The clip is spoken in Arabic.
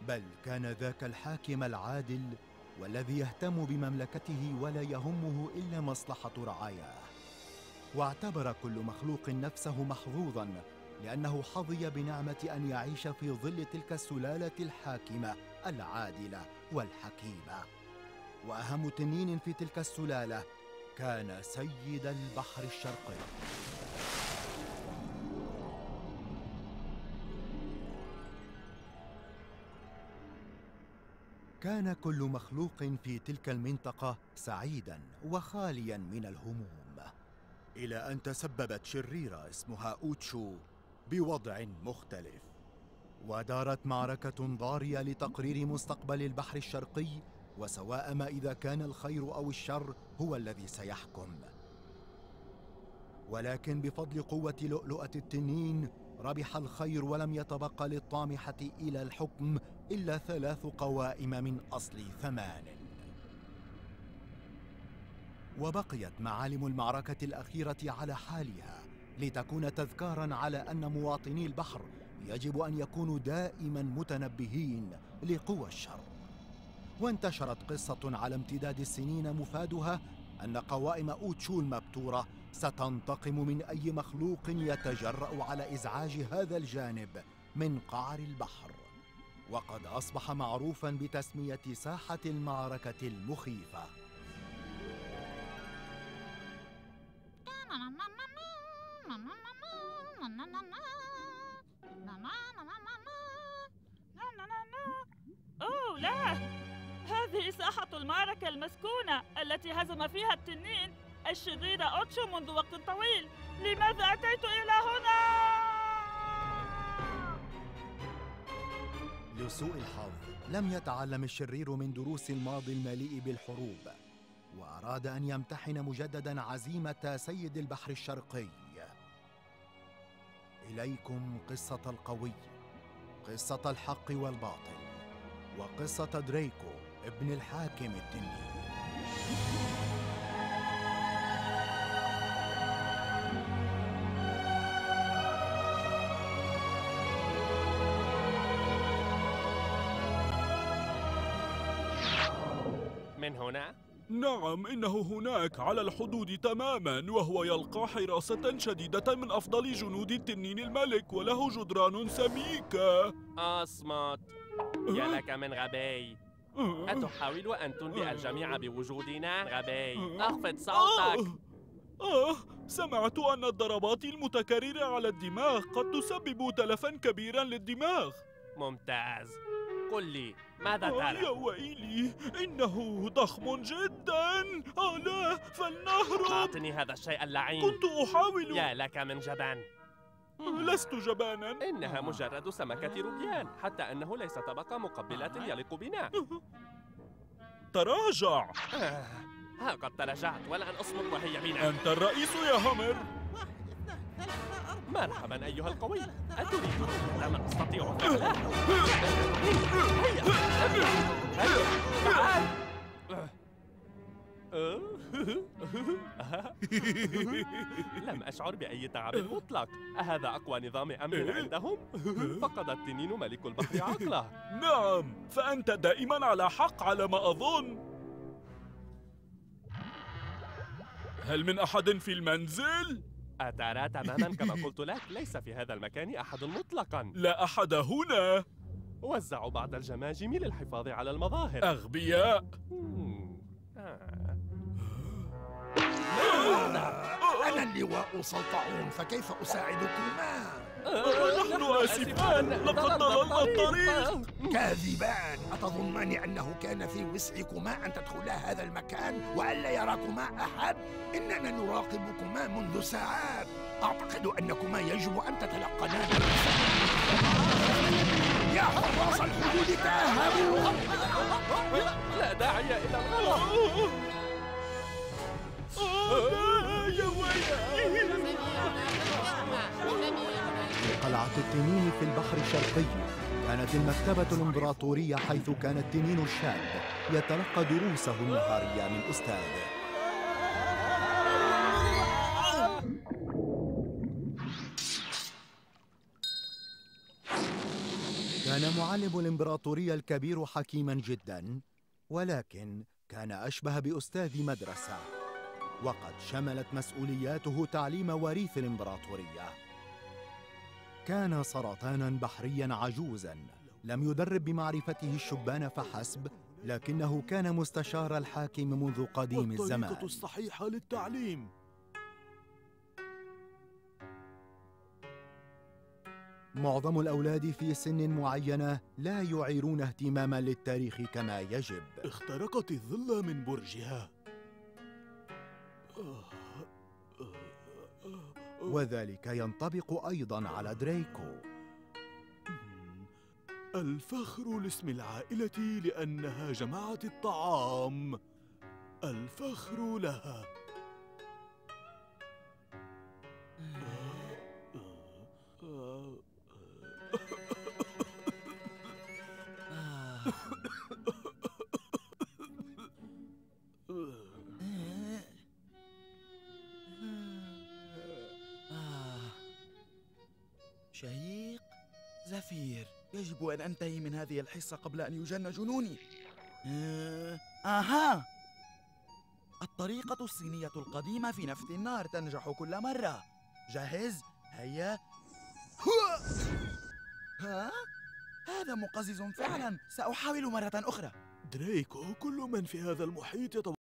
بل كان ذاك الحاكم العادل والذي يهتم بمملكته ولا يهمه إلا مصلحة رعاياه. واعتبر كل مخلوق نفسه محظوظاً لأنه حظي بنعمة أن يعيش في ظل تلك السلالة الحاكمة العادلة والحكيمة. وأهم تنين في تلك السلالة كان سيد البحر الشرقي. كان كل مخلوق في تلك المنطقة سعيداً وخالياً من الهموم، إلى أن تسببت شريرة اسمها أوتشو بوضع مختلف، ودارت معركة ضارية لتقرير مستقبل البحر الشرقي، وسواء ما إذا كان الخير أو الشر هو الذي سيحكم. ولكن بفضل قوة لؤلؤة التنين ربح الخير، ولم يتبقى للطامحة إلى الحكم إلا 3 قوائم من أصل 8. وبقيت معالم المعركة الأخيرة على حالها لتكون تذكاراً على أن مواطني البحر يجب أن يكونوا دائماً متنبهين لقوى الشر. وانتشرت قصة على امتداد السنين مفادها أن قوائم أوتشو المبتورة ستنتقم من أي مخلوق يتجرأ على إزعاج هذا الجانب من قعر البحر، وقد أصبح معروفاً بتسمية ساحة المعركة المخيفة. أوه لا! هذه ساحة المعركة المسكونة التي هزم فيها التنين الشرير أوتشو منذ وقت طويل. لماذا أتيت إلى هنا؟ لسوء الحظ لم يتعلم الشرير من دروس الماضي المليء بالحروب، وأراد أن يمتحن مجدداً عزيمة سيد البحر الشرقي. إليكم قصة القوي، قصة الحق والباطل، وقصة دريكو ابن الحاكم التنين. من هنا؟ نعم، إنه هناك على الحدود تماماً، وهو يلقى حراسة شديدة من أفضل جنود التنين الملك، وله جدران سميكة. أصمت! يا لك من غبي! أتحاول أن تنبئ الجميع بوجودنا؟ غبي! أخفض صوتك! سمعت أن الضربات المتكررة على الدماغ قد تسبب تلفاً كبيراً للدماغ. ممتاز! قل لي ماذا ترى؟ يا ويلي، إنه ضخم جداً. لا، فلنهرب. أعطني هذا الشيء اللعين. كنت أحاول. يا لك من جبان! لست جباناً. إنها مجرد سمكة روبيان، حتى أنه ليس طبق مقبلات يليق بنا. تراجع. ها قد تراجعت، والآن أصمت وهي بنا. أنت الرئيس يا همر. مرحبا أيها القوي، أتريد هذا ما أستطيع فعله؟ هيا تعال. لم أشعر بأي تعب مطلق. أهذا أقوى نظام أمن عندهم؟ فقد التنين ملك البحر عقله. نعم، فأنت دائما على حق على ما أظن. هل من أحد في المنزل؟ أترى تماما كما قلت لك، ليس في هذا المكان أحد مطلقا. لا أحد هنا. وزعوا بعض الجماجم للحفاظ على المظاهر. أغبياء. أنا اللواء سلطعون، فكيف أساعدكما؟ نحن آسفان، لقد ضللنا الطريق. كاذبان! أتظنان أنه كان في وسعكما أن تدخلا هذا المكان وألا يراكما أحد؟ إننا نراقبكما منذ ساعات. أعتقد أنكما يجب أن تتلقنا يا حراس الحدود، تأهبوا! لا داعي إلى الغلط. يا ويلي! في قلعة التنين في البحر الشرقي كانت المكتبة الإمبراطورية، حيث كان التنين الشاب يتلقى دروسه النهارية من أستاذه. كان معلم الإمبراطورية الكبير حكيماً جداً، ولكن كان أشبه بأستاذ مدرسة، وقد شملت مسؤولياته تعليم وريث الإمبراطورية. كان سرطاناً بحرياً عجوزاً، لم يدرب بمعرفته الشبان فحسب، لكنه كان مستشار الحاكم منذ قديم الزمان. والطريقة الصحيحة للتعليم. معظم الأولاد في سن معينة لا يعيرون اهتماماً للتاريخ كما يجب. اخترقت الظل من برجها. وذلك ينطبق أيضاً على دريكو. الفخر لاسم العائلة لأنها جمعت الطعام. الفخر لها. شهيق زفير. يجب أن أنتهي من هذه الحصة قبل أن يجن جنوني. آها، الطريقة الصينية القديمة في نفث النار تنجح كل مرة. جاهز؟ هيا. ها؟ هذا مقزز فعلا. سأحاول مرة أخرى. دريكو، كل من في هذا المحيط